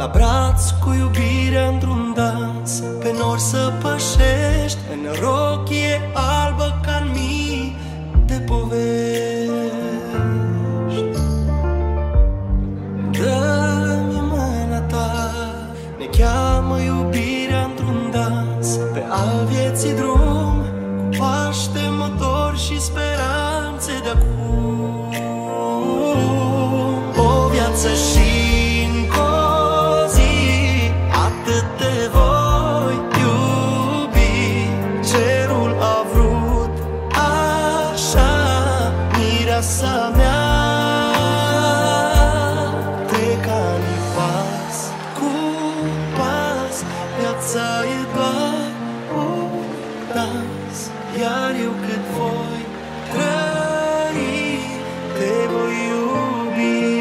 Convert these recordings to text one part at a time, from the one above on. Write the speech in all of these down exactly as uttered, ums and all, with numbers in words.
la braț cu iubirea într-un dans, pe nori să pășești în rochie albă ca-n mii de povești. Dă-mi mâna ta, ne cheamă iubirea într-un dans, pe al vieții drum, cu paște, motor și speranțe de acum. O viață și viața mea, trec-ani pas cu pas, viața e doar un dans, iar eu cât voi trăi, te voi iubi.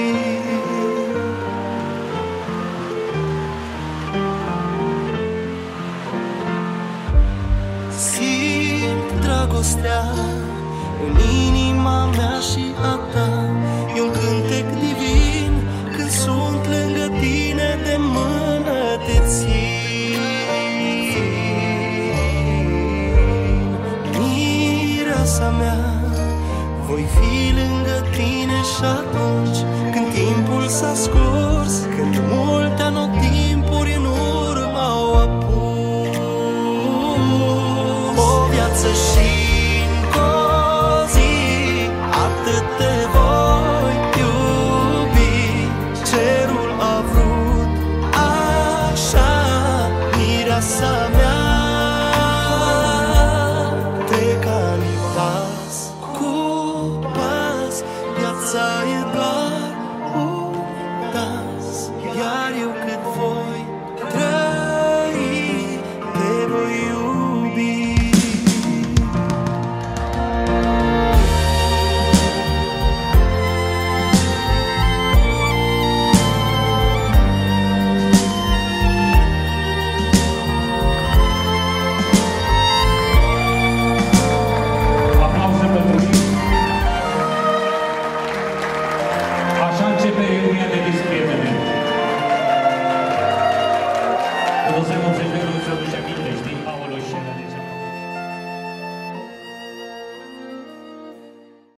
Simt dragostea în inima mea și a ta, e un cântec divin când sunt lângă tine, de mână te țin. Mireasa mea, voi fi lângă tine și atunci când timpul s-a scurs, când multe anotimpuri în urmă au apus. O viață și cerul a vrut așa, mireasa